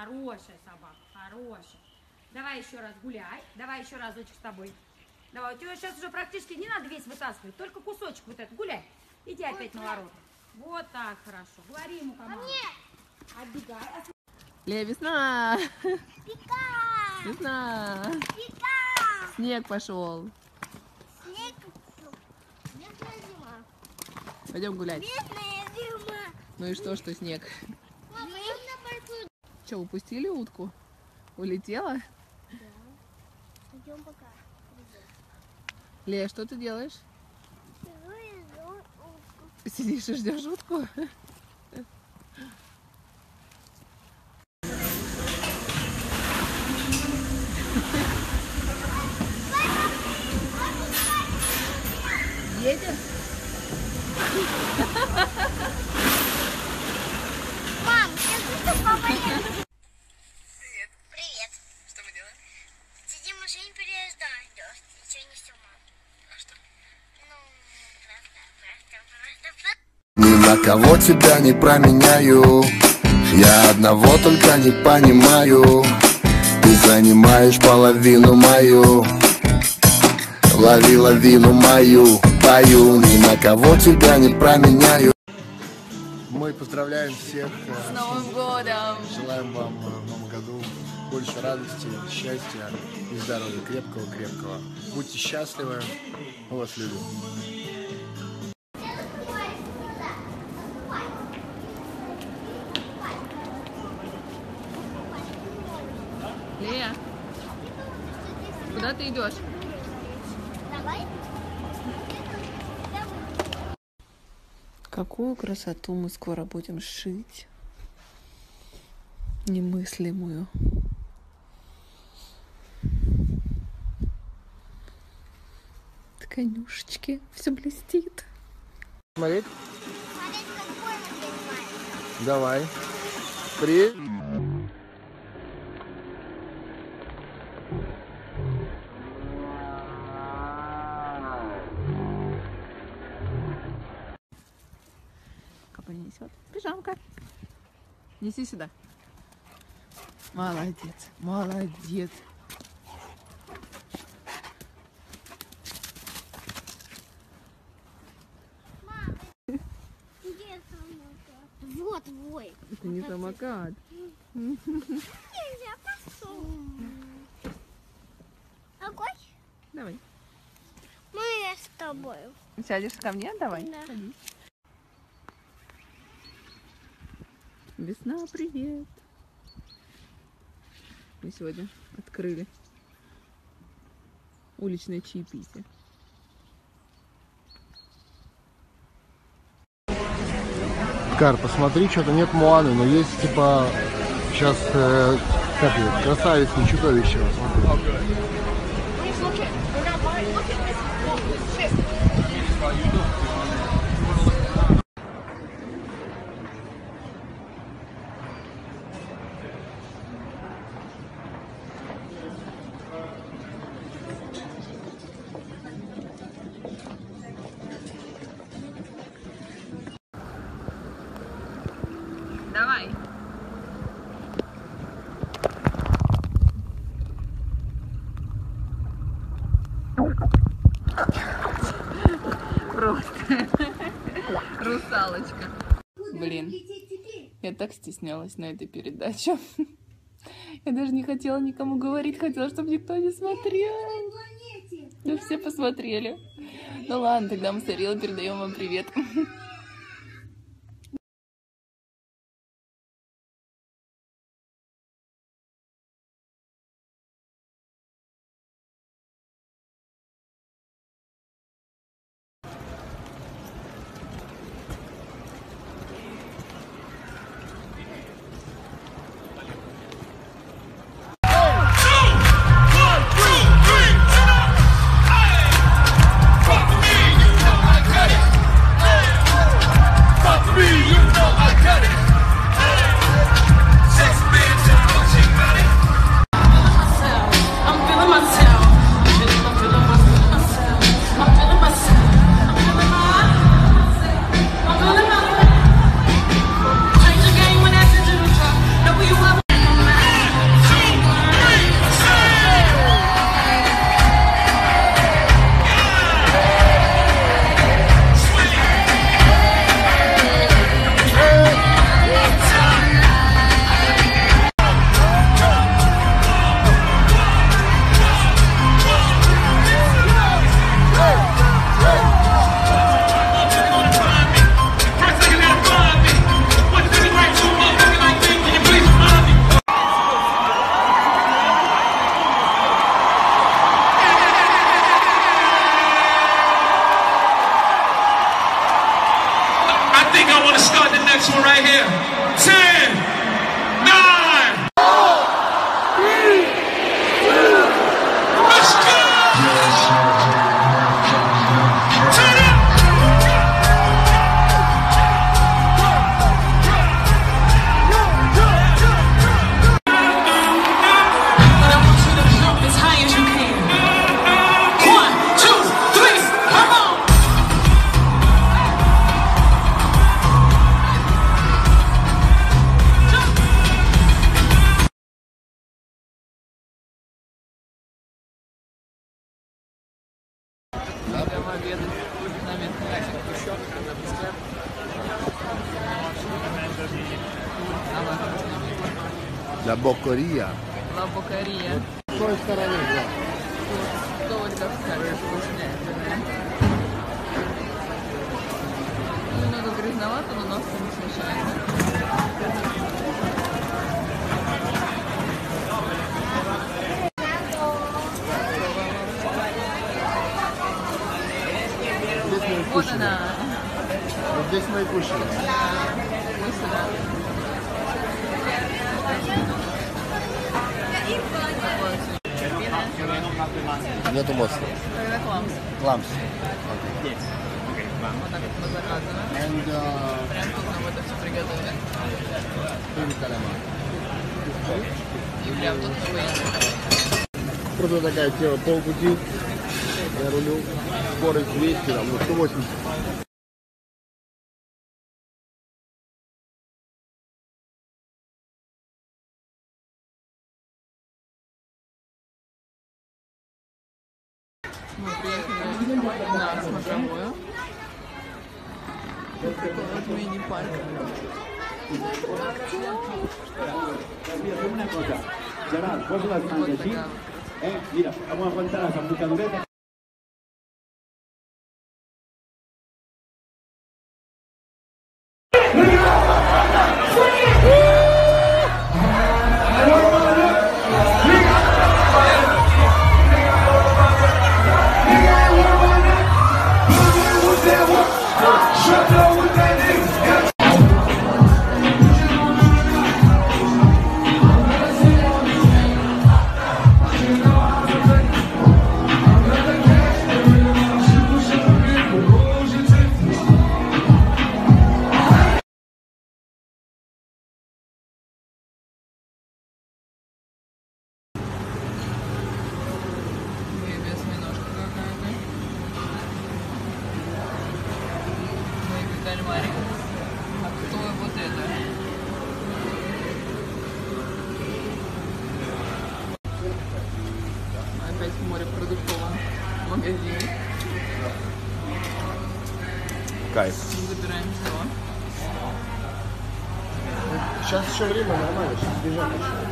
Хорошая собака, хорошая. Давай еще раз гуляй. Давай еще разочек с тобой. Давай, у тебя сейчас уже практически не надо весь вытаскивать, только кусочек вот этот. Гуляй. Иди опять на ворота. Вот так хорошо. Говори ему команду. Отбегай. Лея, весна! Пика! Весна! Пика! Снег пошел. Снег пошел. Местная зима. Пойдем гулять. Местная зима. Ну и что снег? Мама, я на большую... Че, упустили утку? Улетела? Да. Идем пока. Лея, что ты делаешь? Сижу и жду утку. Сидишь и ждешь утку? Едем? Мам, я тут папа. Привет. Привет. Что мы делаем? Сидим в машине, переезжаем дождь. Ничего не все, мам. А что? Ну, просто. Ни на кого тебя не променяю. Я одного только не понимаю. Ты занимаешь половину мою. Лови лавину мою, пою. Ни на кого тебя не променяю. Мы поздравляем всех С Новым годом! Желаем вам в новом году больше радости, счастья и здоровья. Крепкого. Будьте счастливы. Мы вас любим. Лея, куда ты идешь? Давай. Какую красоту мы скоро будем шить. Немыслимую. Конюшечки, все блестит. Смотреть? Смотреть, какой мы принимаем. Давай. При. Капа несет. Пижамка. Неси сюда. Молодец. Где самокат? Вот твой. Это не самокат. Нельзя, пошел. Огонь? Давай. Мы с тобой. Сядешь ко мне? Давай. Да. Садись. Весна, привет. Мы сегодня открыли уличное чаепитие. Кар, посмотри, что-то нет Моаны, но есть типа сейчас как это, красавица и чудовище. Смотри. Давай. Просто русалочка. Блин, я так стеснялась на этой передаче. Я даже не хотела никому говорить, хотела, чтобы никто не смотрел. Да все посмотрели. Ну ладно, тогда мы с Арилой передаем вам привет. La Boccheria. Ла Бокария. С той стороны, да. Только всякое вкуснятина. Немного грязновато, но нос не смешает. Здесь мы и Вот кушали. она. Вот здесь мы и кушали. Вкусно. Нету моста. Когда кламс. Ламс. Вот так вот мы заказано. And Прям тут нам это все приготовили. baby calamari. И прям тут мы поедем. Просто такая тема, полпути. Я рулю. Скорость 200, там, ну 180. Мы приехали на смотровую. Такой вот мини-парк. Gerard, posa les mans així. Mira, amb una quantada amb picadureta. Осьминожка какая-то. Baby кальмарик. А кто вот это? Опять в морепродуктовом магазине. Кайф. Забираем все. Сейчас еще время нормально, сейчас бежать еще.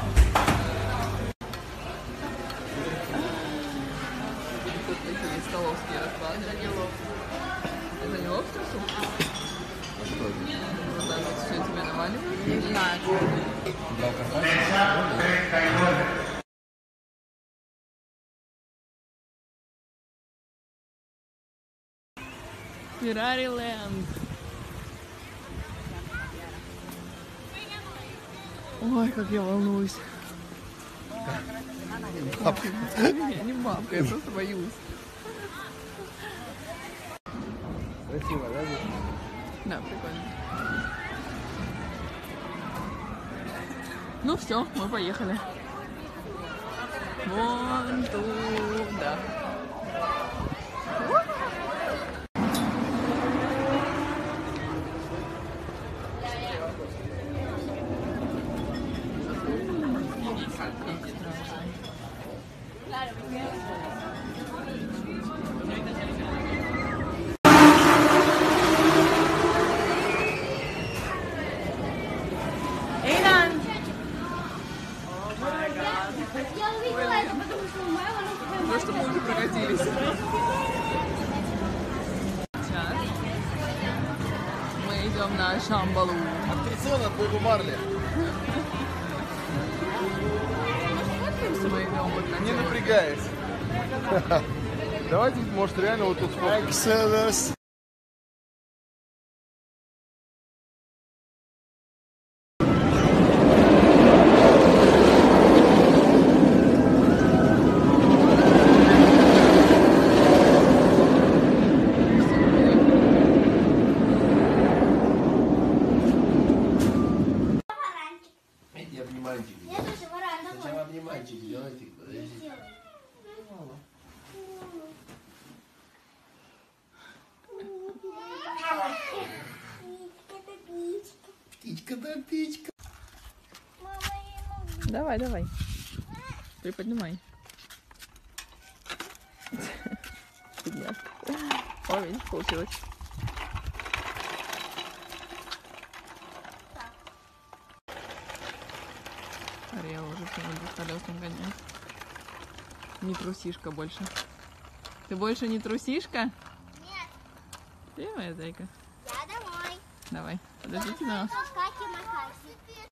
Тут такие столовские раскладки. Это не лобстер суп? Вот так вот все тебе наваливают. Не знаю. Феррари Ленд. Ой, как я волнуюсь. Я не бабка, я просто боюсь. Красиво, да? Да, прикольно. Ну все, мы поехали. Вон туда. Ну что мы уже прокатились. Сейчас мы идем на Шамбалу. Аттракцион от Богу Марли. Мы идем вот на Не тему. напрягаясь. Давайте, может, реально вот тут сфоткаемся. Я обниманчик. Я тоже варан, давай. Сначала обниманчик делайте. Подожди. Птичка да птичка. Мама, я не могу. Давай, давай. Приподнимай. Бедняжка. О, видишь, получилось. Ариэл уже по колесам гоняет. Не трусишка больше. Ты больше не трусишка? Нет, Ты моя зайка. я домой. Давай, подождите нас. Каки-макаки.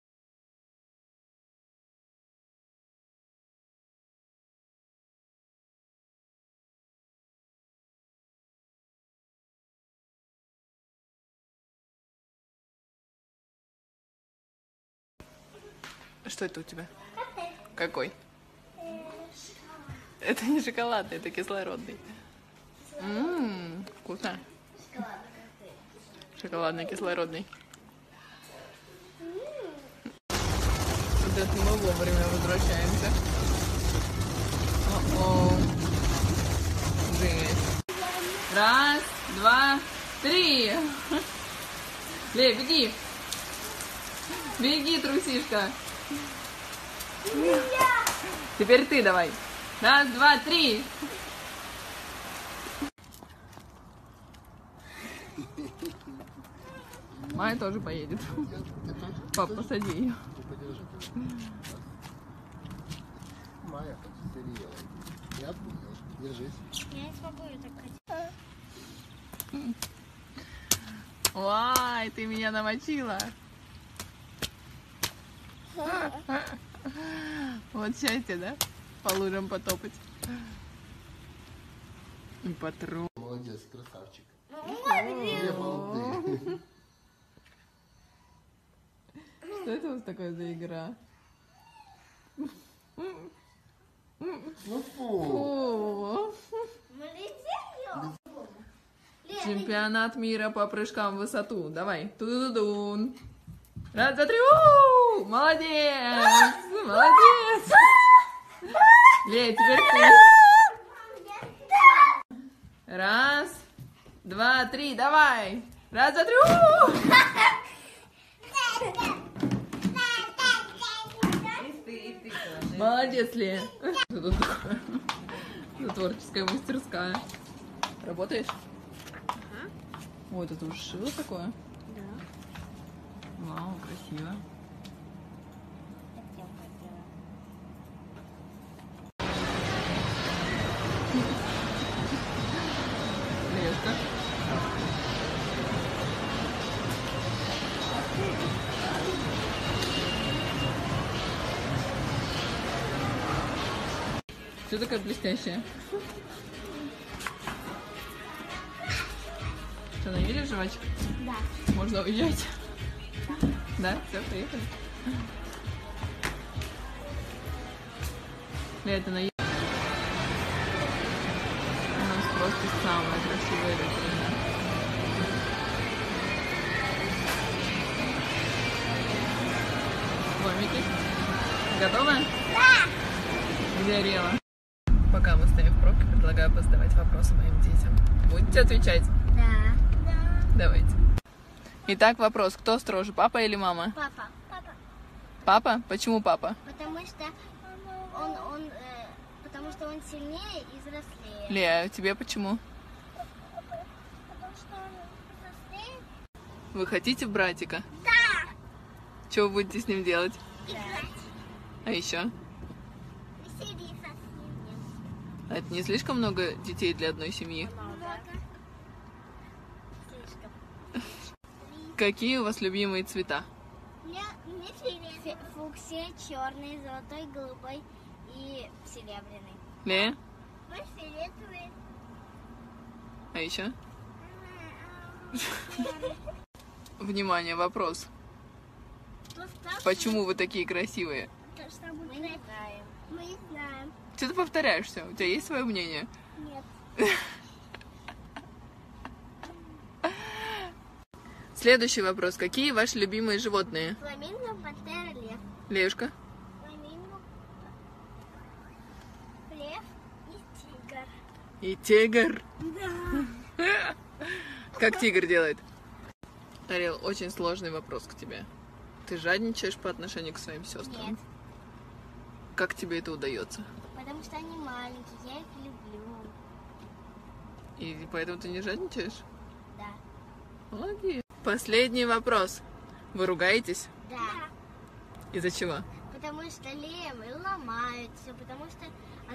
Что это у тебя? Какой? Это не шоколадный, это кислородный. Вкусно. Шоколадный, кислородный. Вот это мы вовремя возвращаемся. О-о. Жесть. Раз, два, три. Ле, беги. Беги, трусишка. Теперь ты давай. Раз, два, три. Майя тоже поедет. Пап, посади ее. Майя, я понял. Держись. Я не смогу ее так хотеть. Ой, ты меня намочила. Вот счастье, да? По лужам потопать. И потру. Молодец, красавчик. Две балды. Что это у вас такое за игра? Ну фу. О, Мы летим. чемпионат мира по прыжкам в высоту. Давай. Ту-ду-дун. Раз, два, три. У-у-у! Молодец! Молодец! Ле, теперь ты. Раз, два, три. Давай. Раз, два, три. У-у-у! Молодец, Ле. Что тут такое? Это творческая мастерская. Работаешь? Ой, это ты уже шила такое? Да. Вау, красиво. Лешка. Что такое блестящее? Что, наели жвачек? Да. Можно уезжать? Да? Все, приехали? Это на... У нас просто самая красивая витрина. Ломики? Готовы? Да! Где Ариэла? Пока мы стоим в пробке, предлагаю позадавать вопросы моим детям. Будете отвечать? Да. Давайте. Итак, вопрос. Кто строже, папа или мама? Папа. Папа. Папа? Почему папа? Потому что он сильнее и взрослее. Лея, тебе почему? Потому что он взрослее. Вы хотите братика? Да. Что вы будете с ним делать? Играть. А еще? Веселиться с ним. А это не слишком много детей для одной семьи? Много. Слишком. Какие у вас любимые цвета? Мне фиолетовый. Фуксия, черный, золотой, голубой и серебряный. Лея? Мы фиолетовый. А еще? Внимание, вопрос. Почему вы такие красивые? Мы не знаем. Мы не знаем. Что ты повторяешься? У тебя есть свое мнение? Нет. Следующий вопрос. Какие ваши любимые животные? Фламинго, пантера, лев. Леюшка? Фламинго, лев и тигр. И тигр. Да. Как тигр делает? Ариэл, очень сложный вопрос к тебе. Ты жадничаешь по отношению к своим сестрам? Нет. Как тебе это удается? Потому что они маленькие, я их люблю. И поэтому ты не жадничаешь? Да. Молодец. Последний вопрос. Вы ругаетесь? Да. Из-за чего? потому что Лея ломает все, потому что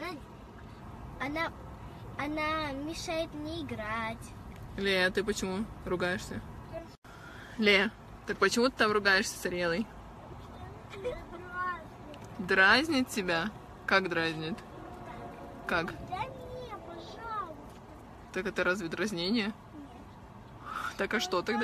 она мешает мне играть. Лея, ты почему ругаешься? Лея, так почему ты там ругаешься с Ариэлой? Дразнит тебя? Как дразнит? Как? Да не, пожалуйста. Так это разве дразнение? Так а что тогда?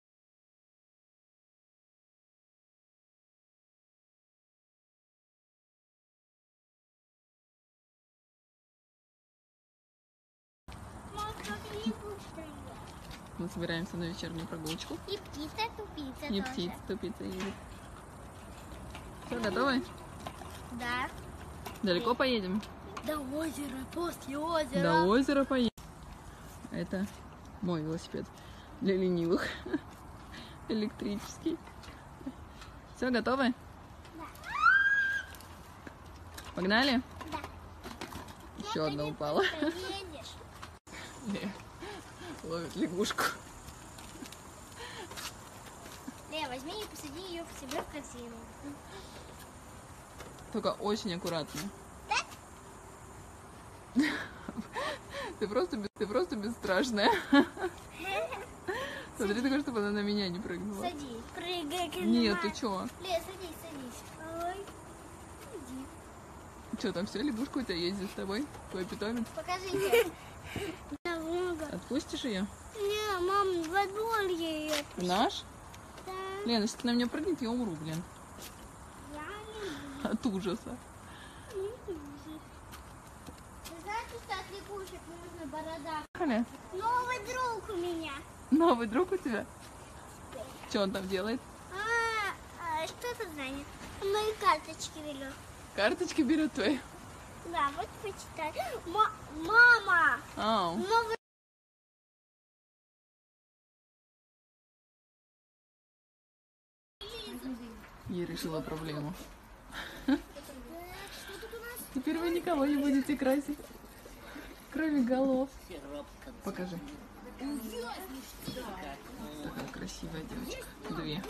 Мама, как я не буду стоять. Мы собираемся на вечернюю прогулочку. И птица тупица Не тоже. птица, тупица едет. Все, готовы? Да. Далеко поедем? До озера, после озера. До озера поедем. Это мой велосипед для ленивых. Электрический. Все, готовы? Да. Погнали? Да. Еще одна упала. Поедешь. Ловит лягушку. Лея, возьми и посади ее к себе в корзину. Только очень аккуратно. Ты просто бесстрашная. Смотри, только чтобы она на меня не прыгнула. Садись, прыгай к Нет, ты чё? Лея, садись, садись. Ой, иди. Чё, там все, лягушка у тебя ездит с тобой? Твой питомец? Покажите. Много. Отпустишь ее? Не, мам, во двор ее. Наш? Да. Лена, если ты на меня прыгнет, я умру, блин. Я не От ужаса. буду. Вы знаете, что от лягушек нужна борода? Поехали. Новый друг у меня. Новый друг у тебя? Что он там делает? Что ты занят? Мои карточки берет. Карточки берет твои? Да, вот почитай. Мама! Ау. Новый... Я решила проблему. Что тут у нас? Теперь вы никого не будете красить, кроме голов. Покажи. Такая красивая девочка. Две.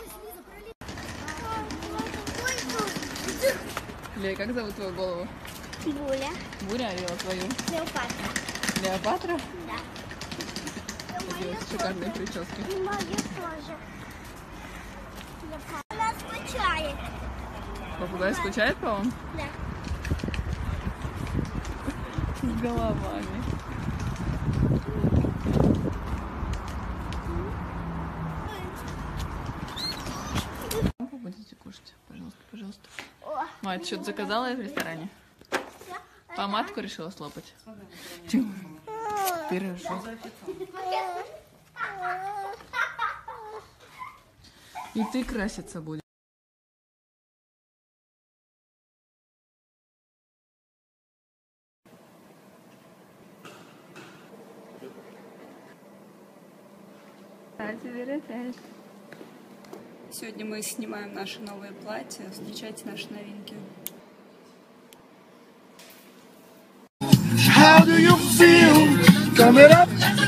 Лея, как зовут твою голову? Буля. Буря, Ариэла твою? Клеопатра. Клеопатра? Да. Делать шикарные прически. И мою тоже. Она скучает. Попугай скучает по вам? Да. С головами. Вы будете кушать? Пожалуйста, пожалуйста. О, Мать, что-то заказала в ресторане? Помадку решила слопать? Пирожок. И ты краситься будешь. Сегодня мы снимаем наши новые платья. Встречайте наши новинки. How do you feel? Coming up.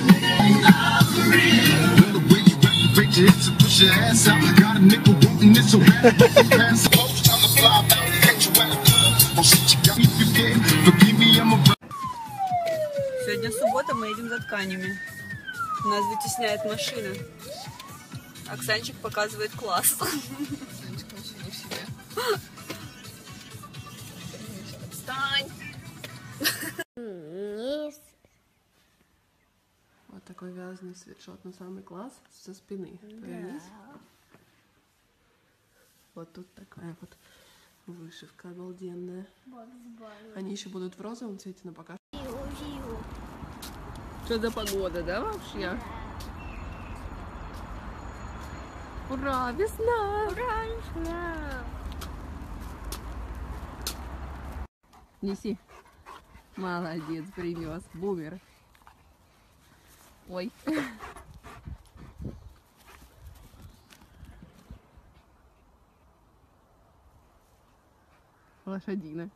Сегодня суббота, мы едем за тканями. Нас вытесняет машина. Оксанчик показывает класс. Встань! Вот такой вязаный свитшот на самый класс со спины. Повернись. Вот тут такая вот вышивка обалденная. Они еще будут в розовом цвете, но пока. Что за погода, да, вообще? Ура, весна! Ура, весна! Неси. Молодец, принес. Бумер. Ой. Лошадина.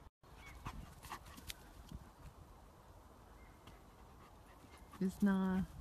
Весна.